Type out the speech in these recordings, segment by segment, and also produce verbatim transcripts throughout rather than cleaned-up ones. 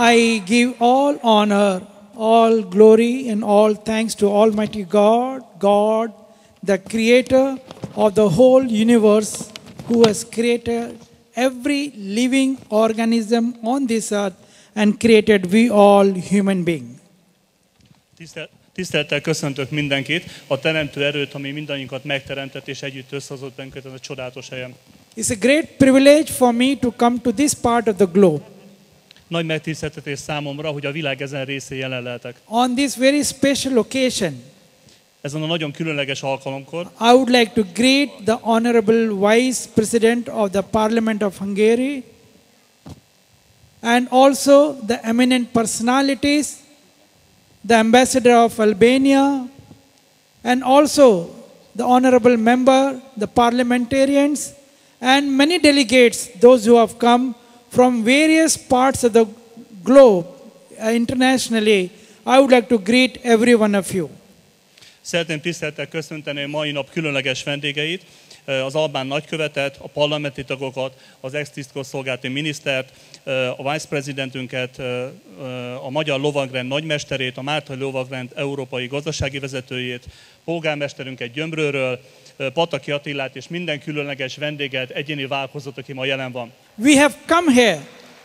I give all honor, all glory and all thanks to Almighty God, God, the creator of the whole universe, who has created every living organism on this earth and created we all human beings. Tisztelettel köszöntök mindenkit, a teremtő erőt, ami mindannyiunkat megteremtett és együtt összehozott bennünket ezen a csodálatos helyen. It's a great privilege for me to come to this part of the globe. Nagy megtiszteltetés számomra, hogy a világ ezen részén jelen lehetek. On this very special occasion, ezen a nagyon különleges alkalomkor, I would like to greet the Honorable Vice President of the Parliament of Hungary and also the eminent personalities, the Ambassador of Albania, and also the Honorable Member, the parliamentarians, and many delegates, those who have come from various parts of the globe uh, internationally. I would like to greet every one of you. Szeretném tisztelettel köszönteni a mai nap különleges vendégeit, az albán nagykövetet, a parlamenti tagokat, az ex-tisztkosszolgálati minisztert, a vice presidentünket, a magyar lovagrend nagymesterét, a máltai lovagrend európai gazdasági vezetőjét, polgármesterünket Gyömrőről, Pataki Attilát és minden különleges vendéget, egyéni vállalkozót, aki ma jelen van. We have come here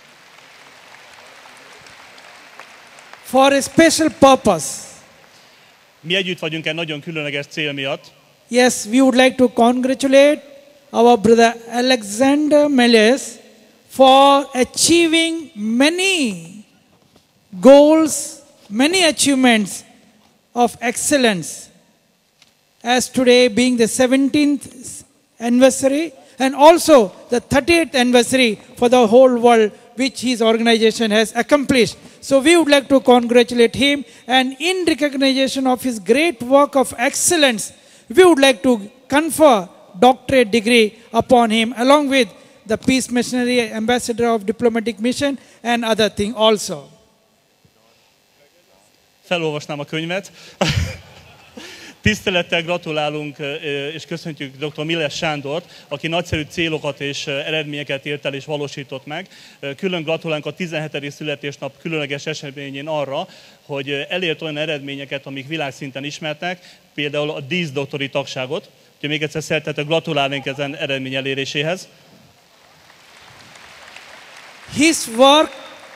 for a special purpose. Mi együtt vagyunk egy nagyon különleges cél miatt. Yes, we would like to congratulate our brother Alexander Milesz for achieving many goals, many achievements of excellence. As today being the seventeenth anniversary and also the thirtieth anniversary for the whole world which his organization has accomplished. So we would like to congratulate him, and in recognition of his great work of excellence, we would like to confer doctorate degree upon him along with the Peace Missionary Ambassador of Diplomatic Mission and other thing also. Felolvasnám a könyvet. Tisztelettel gratulálunk és köszöntjük doktor Milesz Sándort, aki nagyszerű célokat és eredményeket ért el és valósított meg. Külön gratulálunk a tizenhetedik születésnap különleges eseményén arra, hogy elért olyan eredményeket, amik világszinten ismertek, például a díszdoktori tagságot. Úgyhogy még egyszer szeretettel gratulálnénk ezen eredmény eléréséhez. His work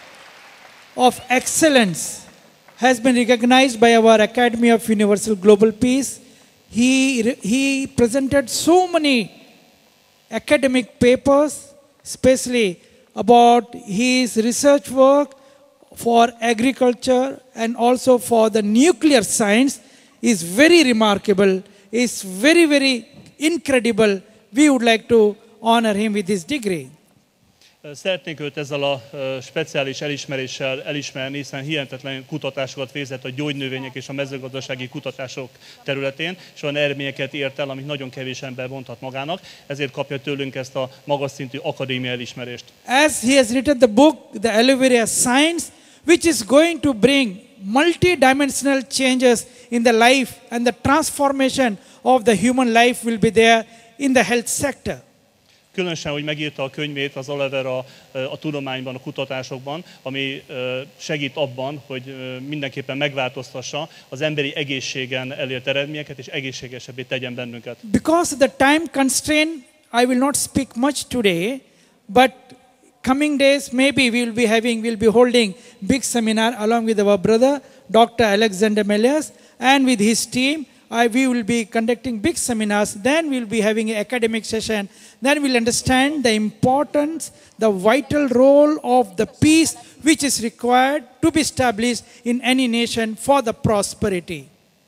of excellence has been recognized by our Academy of Universal Global Peace. He, he presented so many academic papers, especially about his research work for agriculture and also for the nuclear science is very remarkable, is very, very incredible. We would like to honor him with this degree. Szeretnénk őt ezzel a speciális elismeréssel elismerni, hiszen hihetetlen kutatásokat végzett a gyógynövények és a mezőgazdasági kutatások területén, és olyan eredményeket ért el, amit nagyon kevés ember mondhat magának, ezért kapja tőlünk ezt a magas szintű akadémiai elismerést. As he has written the book, The Aloe Science, which is going to bring multi-dimensional changes in the life, and the transformation of the human life will be there in the health sector. Különösen, hogy megírta a könyvét az Aloe a, a tudományban, a kutatásokban, ami segít abban, hogy mindenképpen megváltoztassa az emberi egészségen elért eredményeket, és egészségesebbé tegyen bennünket. Because of the time constraint, I will not speak much today, but coming days, maybe we will be having, we will be holding big seminar along with our brother, Doctor Alexander Milesz, and with his team. I, we will be conducting big seminars, then we will be having an academic session, then we will understand the importance, the vital role of the peace which is required to be established in any nation for the prosperity.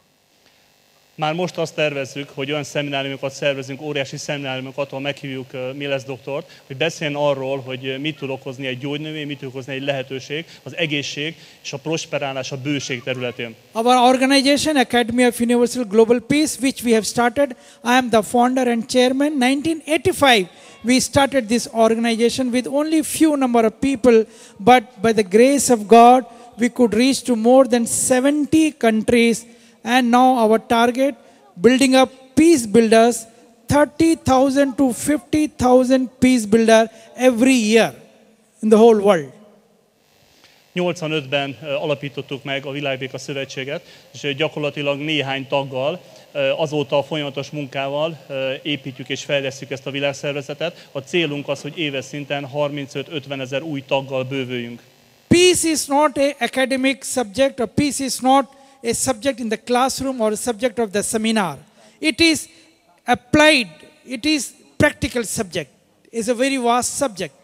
Már most azt tervezzük, hogy olyan szemináriumokat szervezünk, óriási szemináriumokat, ahol meghívjuk Milesz doktort, hogy beszéljen arról, hogy mit tud okozni egy gyógynövény, mit tud okozni egy lehetőség, az egészség és a prosperálás, a bőség területén. Our organization, Academy of Universal Global Peace, which we have started, I am the founder and chairman. nineteen eighty-five, we started this organization with only few number of people, but by the grace of God, we could reach to more than seventy countries. And now our target, building up peace builders, thirty thousand to fifty thousand peace builders every year in the whole world. nyolcvanötben alapítottuk meg a Világbéka Szövetséget, és gyakorlatilag néhány taggal, azóta a folyamatos munkával építjük és fejlesztjük ezt a világszervezetet. A célunk az, hogy éves szinten harmincöt-ötven ezer új taggal bővüljünk. Peace is not an academic subject, or peace is not a subject in the classroom or a subject of the seminar. It is applied, it is practical subject. It's a very vast subject.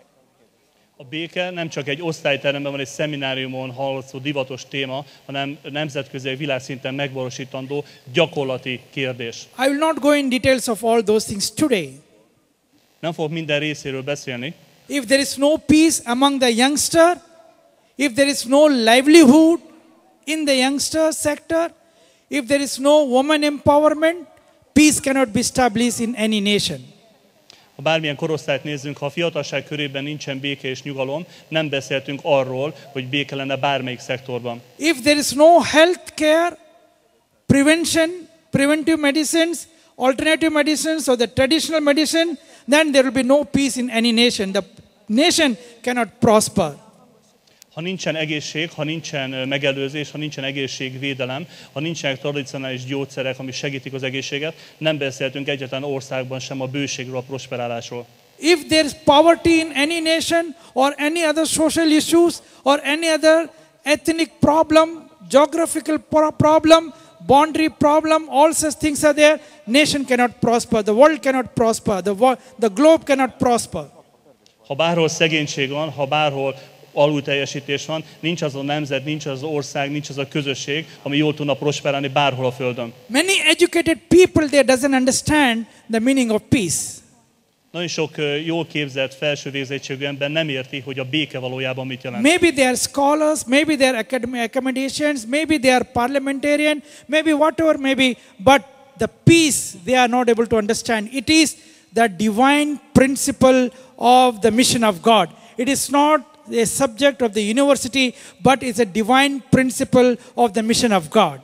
A béke nem csak egy osztályteremben van, egy szemináriumon hallható divatos téma, hanem nemzetközi világszinten megvalósítandó gyakorlati kérdés. I will not go in details of all those things today. Nem fogok minden részéről beszélni. If there is no peace among the youngster, if there is no livelihood in the youngster sector, if there is no woman empowerment, peace cannot be established in any nation. Ha bármilyen korosztályt nézzünk, ha a fiatalság körében nincsen béke és nyugalom, nem beszéltünk arról, hogy béke lenne bármelyik szektorban. If there is no health care, prevention, preventive medicines, alternative medicines or the traditional medicine, then there will be no peace in any nation. The nation cannot prosper. Ha nincsen egészség, ha nincsen megelőzés, ha nincsen egészségvédelem, ha nincsenek tradicionális gyógyszerek, ami segítik az egészséget, nem beszéltünk egyetlen országban sem a bőségről, a prosperálásról. If there is poverty in any nation or any other social issues or any other ethnic problem, geographical problem, boundary problem, all such things are there, nation cannot prosper, the world cannot prosper, the, wo- the globe cannot prosper. Ha bárhol szegénység van, ha bárhol alulteljesítés van, nincs az a nemzet, nincs az ország, nincs az a közösség, ami jól tudna prosperálni bárhol a földön. Many educated people there doesn't understand the meaning of peace. Nagyon sok jól képzett, felső végzettségű ember nem érti, hogy a béke valójában mit jelent. Maybe they are scholars, maybe they are academic accommodations, maybe they are parliamentarian, maybe whatever, maybe, but the peace they are not able to understand. It is the divine principle of the mission of God. It is not a subject of the university, but it's a divine principle of the mission of God.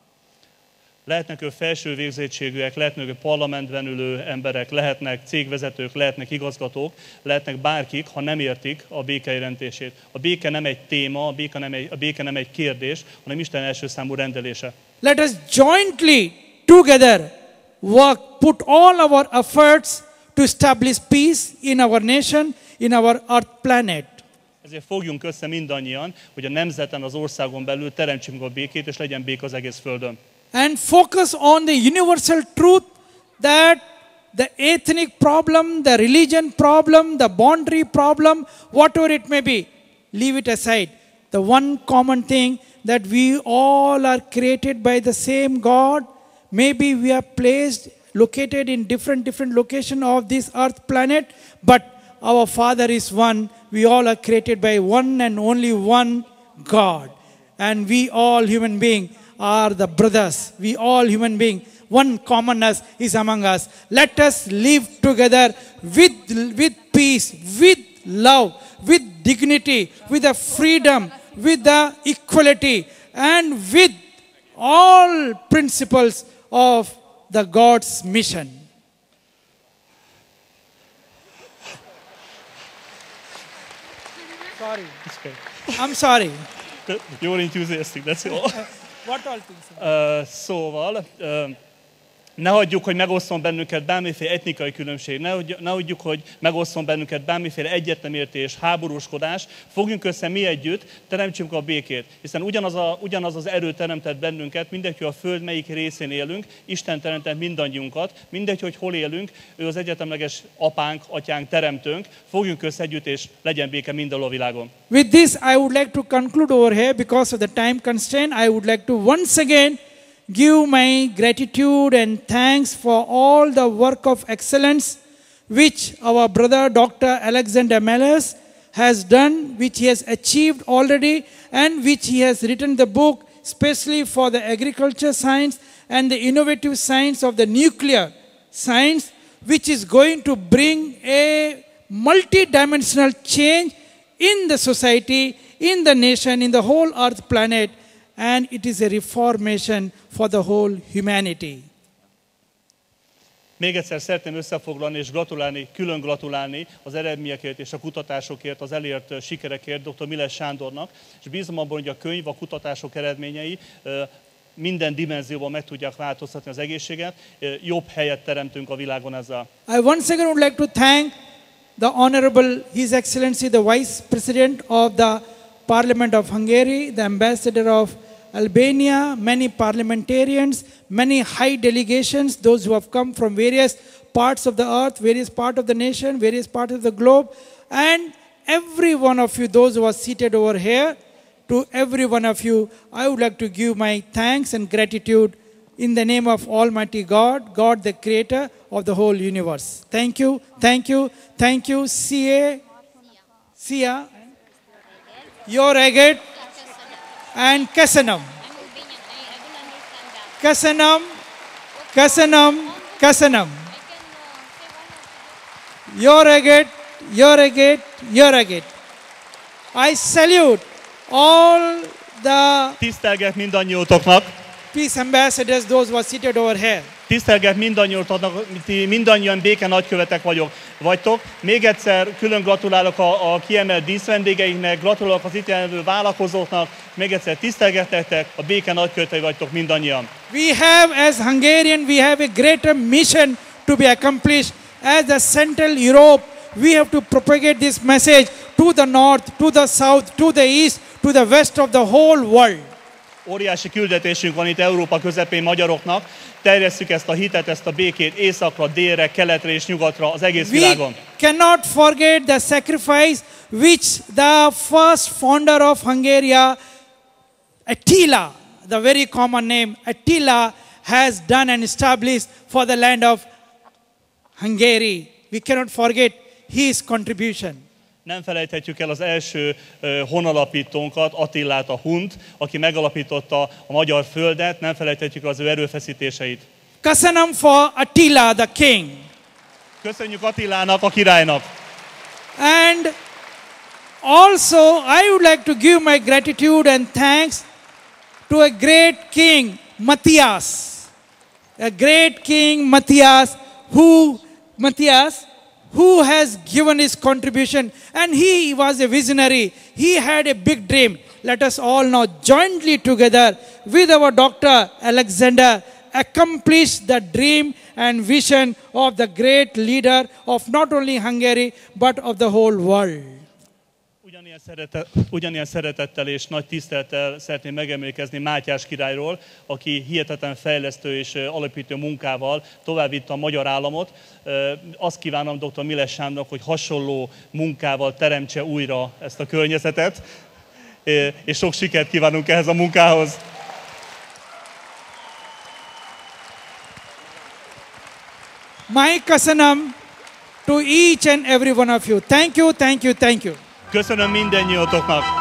Lehetnek ő felső végzettségűek, lehetnek ő parlamentben ülő emberek, lehetnek cégvezetők, lehetnek igazgatók, lehetnek bárkik, ha nem értik a béke jelentését. A béke nem egy téma, a béke nem egy, a béke nem egy kérdés, hanem Isten első számú rendelése. Let us jointly, together, work, put all our efforts to establish peace in our nation, in our earth planet. Ezért fogjunk össze mindannyian, hogy a nemzeten, az országon belül teremtsünk a békét, és legyen béke az egész földön. And focus on the universal truth that the ethnic problem, the religion problem, the boundary problem, whatever it may be, leave it aside. The one common thing that we all are created by the same God. Maybe we are placed, located in different, different location of this earth planet, but our Father is one. We all are created by one and only one God. And we all human beings are the brothers. We all human beings. One commonness is among us. Let us live together with, with peace, with love, with dignity, with the freedom, with the equality, and with all principles of the God's mission. Sorry. Okay. I'm sorry. You're enthusiastic, that's all. What all things? Uh, szóval, uh, ne hagyjuk, hogy megosszon bennünket bármiféle etnikai különbség, ne, ne hagyjuk, hogy megosszon bennünket bármiféle egyetlenértés, háborúskodás, fogjunk össze mi együtt, teremtsünk a békét. Hiszen ugyanaz, a, ugyanaz az erő teremtett bennünket, mindegy, hogy a föld melyik részén élünk, Isten teremtett mindannyiunkat, mindegy, hogy hol élünk, ő az egyetemleges apánk, atyánk, teremtőnk, fogjunk össze együtt, és legyen béke mindenhol a világon. With this, I would like to conclude over here because of the time constraint. I would like to once again give my gratitude and thanks for all the work of excellence which our brother Doctor Alexander Milesz has done, which he has achieved already, and which he has written the book especially for the agriculture science and the innovative science of the nuclear science, which is going to bring a multi-dimensional change in the society, in the nation, in the whole earth planet, and it is a reformation for the whole humanity. Még egyszer szeretném összefoglalni és gratulálni, külön gratulálni az eredményekért és a kutatásokért, az elért sikerekért doktor Milesz Sándornak, és bízom abban, hogy a könyv, a kutatások eredményei minden dimenzióban meg tudják változtatni az egészséget, jobb helyet teremtünk a világon ezzel. I once again would like to thank the Honorable His Excellency, the Vice President of the Parliament of Hungary, the Ambassador of Albania, many parliamentarians, many high delegations, those who have come from various parts of the earth, various parts of the nation, various parts of the globe, and every one of you, those who are seated over here, to every one of you, I would like to give my thanks and gratitude in the name of Almighty God, God the Creator of the whole universe. Thank you, thank you, thank you, Sia, Sia, Your Agate, and Kasanam. Kasanam, Kasanam, Kasanam. Your Agate, Your Agate, Your Agate. I salute all the Tisztelget mindannyiótoknak, peace ambassadors, those who are seated over here. tisztelget mindannyiótoknak, ti mindannyian béke nagykövetek vagyok, vagytok. Még egyszer külön gratulálok a, a kiemelt díszvendégeinknek, gratulálok az itt jelenlevő vállalkozóknak, még egyszer tisztelgetek, a béke nagykövetei vagytok mindannyian. We have, as Hungarian, we have a greater mission to be accomplished. As the Central Europe, we have to propagate this message to the north, to the south, to the east, to the west of the whole world. Óriási küldetésünk van itt Európa közepén magyaroknak, terjesszük ezt a hitet, ezt a békét északra, délre, keletre és nyugatra, az egész világon. We cannot forget the sacrifice which the first founder of Hungary, Attila, the very common name, Attila, has done and established for the land of Hungary. We cannot forget his contribution. Nem felejthetjük el az első uh, honalapítónkat, Attilát, a Hunt, aki megalapította a magyar földet, nem felejthetjük az ő erőfeszítéseit. Kasanam for Attila, the king. Köszönjük Attilának, a királynak. And also I would like to give my gratitude and thanks to a great king, Matthias. A great king, Matthias, who, Matthias, who has given his contribution, and he was a visionary. He had a big dream. Let us all now jointly together with our Doctor Alexander accomplish the dream and vision of the great leader of not only Hungary, but of the whole world. Ugyanilyen, szeretet, ugyanilyen szeretettel és nagy tisztelettel szeretném megemlékezni Mátyás királyról, aki hihetetlen fejlesztő és alapító munkával továbbvitte a magyar államot. Azt kívánom doktor Milesz Sándornak, hogy hasonló munkával teremtse újra ezt a környezetet, és sok sikert kívánunk ehhez a munkához. My kasanam to each and every one of you. Thank you, thank you, thank you. Köszönöm mindennyiótoknak!